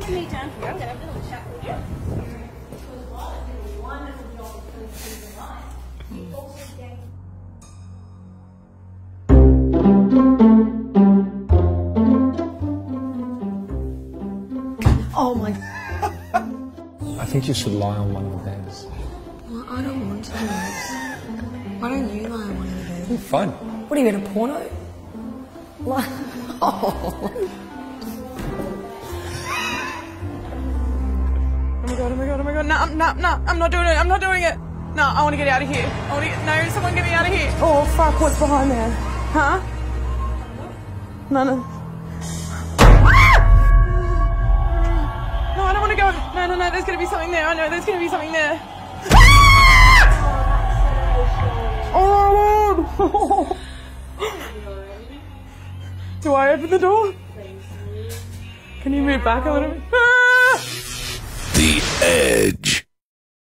to meet down here. I'm going to have a little chat with you. Oh my. I think you should lie on one of the beds. Well, I don't want to. Why don't you lie on one of the beds? It's fun. What are you in a porno? Like, oh. Oh my god, oh my god, oh my god. No, I'm not doing it. I'm not doing it. No, I want to get out of here. No, someone get me out of here. Oh, fuck, what's behind there? Huh? No. No, I don't want to go. No, there's going to be something there. I know there's going to be something there. Oh, my Lord. Do I open the door? Can you move back a little bit?